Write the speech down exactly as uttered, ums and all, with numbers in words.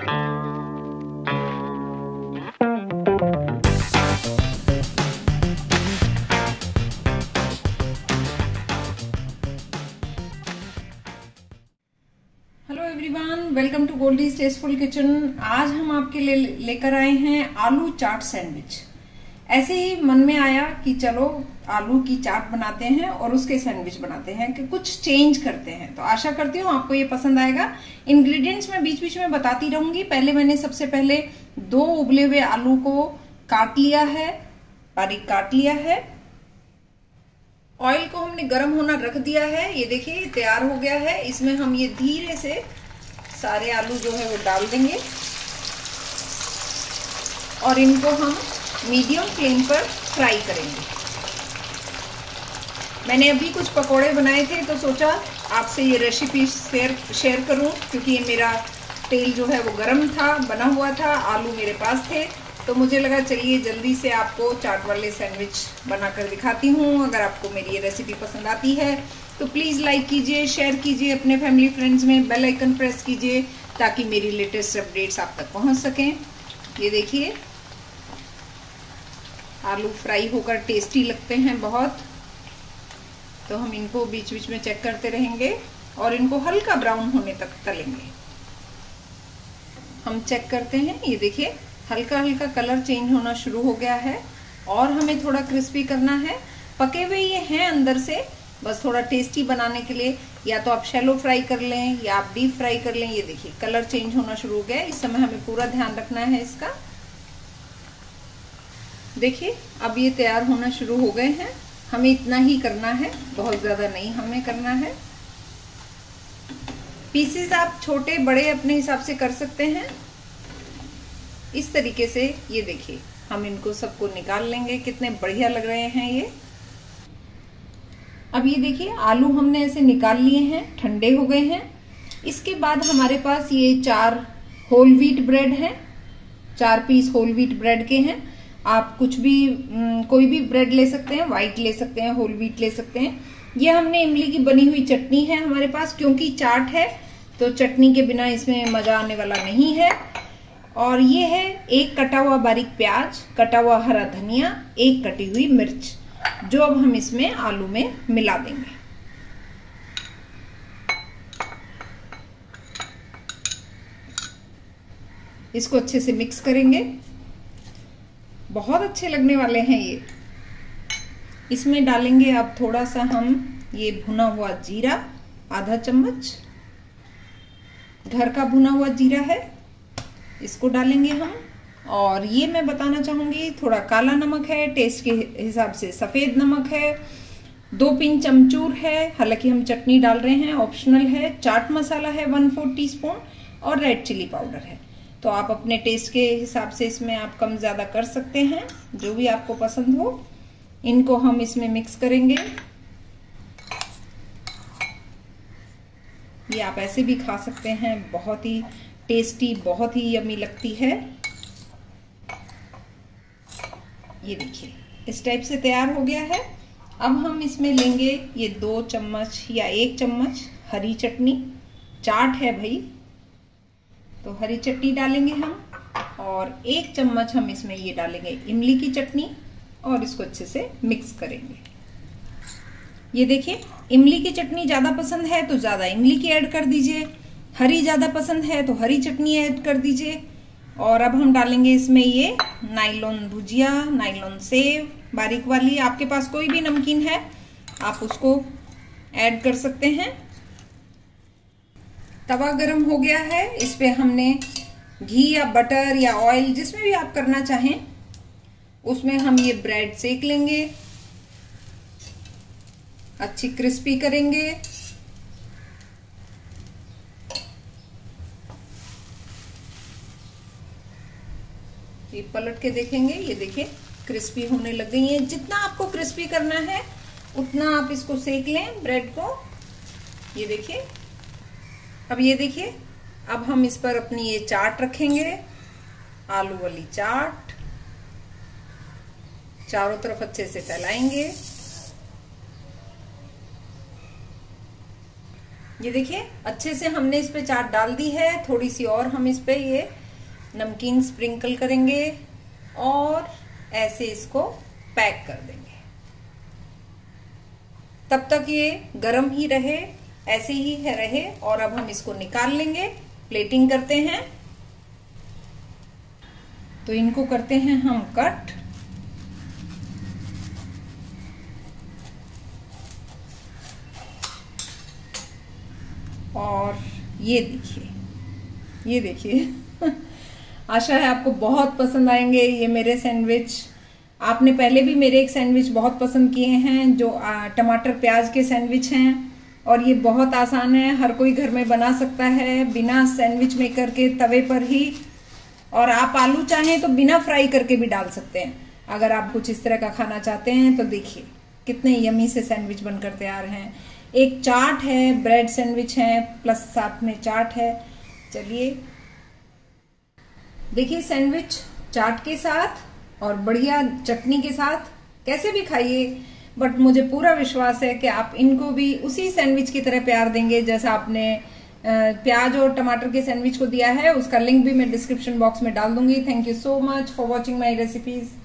Welcome to Goldie's tasteful kitchen. आज हम आपके लिए लेकर आए हैं आलू चाट सैंडविच। ऐसे ही मन में आया कि चलो आलू की चाट बनाते हैं और उसके सैंडविच बनाते हैं, कि कुछ चेंज करते हैं। तो आशा करती हूँ आपको ये पसंद आएगा। इंग्रेडिएंट्स मैं बीच बीच में बताती रहूंगी। पहले मैंने सबसे पहले दो उबले हुए आलू को काट लिया है, बारीक काट लिया है। ऑयल को हमने गर्म होना रख दिया है। ये देखिए तैयार हो गया है। इसमें हम ये धीरे से सारे आलू जो है वो डाल देंगे और इनको हम मीडियम फ्लेम पर फ्राई करेंगे। मैंने अभी कुछ पकोड़े बनाए थे तो सोचा आपसे ये रेसिपी शेयर शेयर करूं, क्योंकि ये मेरा तेल जो है वो गर्म था, बना हुआ था, आलू मेरे पास थे, तो मुझे लगा चलिए जल्दी से आपको चाट वाले सैंडविच बनाकर दिखाती हूँ। अगर आपको मेरी ये रेसिपी पसंद आती है तो प्लीज़ लाइक कीजिए, शेयर कीजिए अपने फैमिली फ्रेंड्स में, बेल आइकन प्रेस कीजिए ताकि मेरी लेटेस्ट अपडेट्स आप तक पहुंच सकें। ये देखिए आलू फ्राई होकर टेस्टी लगते हैं बहुत, तो हम इनको बीच बीच में चेक करते रहेंगे और इनको हल्का ब्राउन होने तक तलेंगे। हम चेक करते हैं। ये देखिए हल्का हल्का कलर चेंज होना शुरू हो गया है और हमें थोड़ा क्रिस्पी करना है। पके हुए ये हैं अंदर से, बस थोड़ा टेस्टी बनाने के लिए या तो आप शैलो फ्राई कर लें या आप डीप फ्राई कर लें। ये देखिए कलर चेंज होना शुरू हो गया है। इस समय हमें पूरा ध्यान रखना है इसका। देखिए अब ये तैयार होना शुरू हो गए हैं। हमें इतना ही करना है, बहुत ज्यादा नहीं हमें करना है। पीसेस आप छोटे बड़े अपने हिसाब से कर सकते हैं। इस तरीके से ये देखिए हम इनको सबको निकाल लेंगे। कितने बढ़िया लग रहे हैं ये। अब ये देखिए आलू हमने ऐसे निकाल लिए हैं, ठंडे हो गए हैं। इसके बाद हमारे पास ये चार होल व्हीट ब्रेड हैं, चार पीस होल व्हीट ब्रेड के हैं। आप कुछ भी कोई भी ब्रेड ले सकते हैं, व्हाइट ले सकते हैं, होल व्हीट ले सकते हैं। ये हमने इमली की बनी हुई चटनी है हमारे पास, क्योंकि चाट है तो चटनी के बिना इसमें मजा आने वाला नहीं है। और ये है एक कटा हुआ बारीक प्याज, कटा हुआ हरा धनिया, एक कटी हुई मिर्च, जो अब हम इसमें आलू में मिला देंगे। इसको अच्छे से मिक्स करेंगे। बहुत अच्छे लगने वाले हैं ये। इसमें डालेंगे अब थोड़ा सा हम ये भुना हुआ जीरा, आधा चम्मच घर का भुना हुआ जीरा है, इसको डालेंगे हम। और ये मैं बताना चाहूंगी थोड़ा काला नमक है, टेस्ट के हिसाब से सफेद नमक है, दो पिंच अमचूर है, हालांकि हम चटनी डाल रहे हैं, ऑप्शनल है। चाट मसाला है वन फोर टीस्पून और रेड चिली पाउडर है। तो आप अपने टेस्ट के हिसाब से इसमें आप कम ज्यादा कर सकते हैं, जो भी आपको पसंद हो। इनको हम इसमें मिक्स करेंगे। ये आप ऐसे भी खा सकते हैं, बहुत ही टेस्टी, बहुत ही यम्मी लगती है। ये देखिए इस टाइप से तैयार हो गया है। अब हम इसमें लेंगे ये दो चम्मच या एक चम्मच हरी चटनी। चाट है भाई तो हरी चटनी डालेंगे हम, और एक चम्मच हम इसमें ये डालेंगे इमली की चटनी और इसको अच्छे से मिक्स करेंगे। ये देखिए इमली की चटनी ज्यादा पसंद है तो ज्यादा इमली की ऐड कर दीजिए, हरी ज्यादा पसंद है तो हरी चटनी ऐड कर दीजिए। और अब हम डालेंगे इसमें ये नायलॉन भुजिया, नायलॉन सेव बारीक वाली, आपके पास कोई भी नमकीन है आप उसको ऐड कर सकते हैं। तवा गरम हो गया है, इस पे हमने घी या बटर या ऑयल जिसमें भी आप करना चाहें उसमें हम ये ब्रेड सेक लेंगे, अच्छी क्रिस्पी करेंगे। ये पलट के देखेंगे, ये देखिए क्रिस्पी होने लग गई है। जितना आपको क्रिस्पी करना है उतना आप इसको सेक लें ब्रेड को। ये देखिए अब ये देखिए अब हम इस पर अपनी ये चाट रखेंगे, आलू वाली चाट। चारों तरफ अच्छे से फैलाएंगे। ये देखिए अच्छे से हमने इस पे चाट डाल दी है। थोड़ी सी और हम इस पे ये नमकीन स्प्रिंकल करेंगे और ऐसे इसको पैक कर देंगे। तब तक ये गरम ही रहे, ऐसे ही है रहे। और अब हम इसको निकाल लेंगे, प्लेटिंग करते हैं। तो इनको करते हैं हम कट। और ये देखिए, ये देखिए आशा है आपको बहुत पसंद आएंगे ये मेरे सैंडविच। आपने पहले भी मेरे एक सैंडविच बहुत पसंद किए हैं जो टमाटर प्याज के सैंडविच हैं, और ये बहुत आसान है, हर कोई घर में बना सकता है बिना सैंडविच मेकर के, तवे पर ही। और आप आलू चाहें तो बिना फ्राई करके भी डाल सकते हैं अगर आप कुछ इस तरह का खाना चाहते हैं। तो देखिए कितने यमी से सैंडविच बनकर तैयार हैं। एक चाट है, ब्रेड सैंडविच है, प्लस साथ में चाट है। चलिए देखिए सैंडविच चाट के साथ और बढ़िया चटनी के साथ कैसे भी खाइए, बट मुझे पूरा विश्वास है कि आप इनको भी उसी सैंडविच की तरह प्यार देंगे जैसा आपने प्याज और टमाटर के सैंडविच को दिया है। उसका लिंक भी मैं डिस्क्रिप्शन बॉक्स में डाल दूंगी। Thank you so much for watching my recipes.